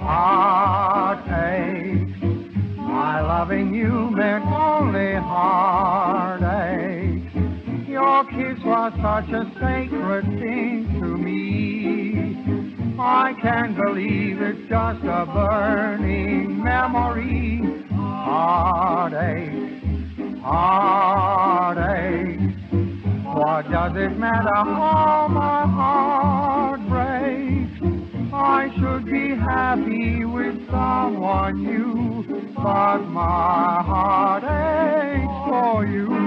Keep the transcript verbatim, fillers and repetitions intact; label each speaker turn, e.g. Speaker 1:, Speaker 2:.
Speaker 1: heartaches. My loving you meant only heartache. Your kiss was such a sacred thing to me. I can't believe it's just a burning memory. Heartache, heartache. What does it matter how my heart breaks? I should be happy with someone new, but my heart aches for you.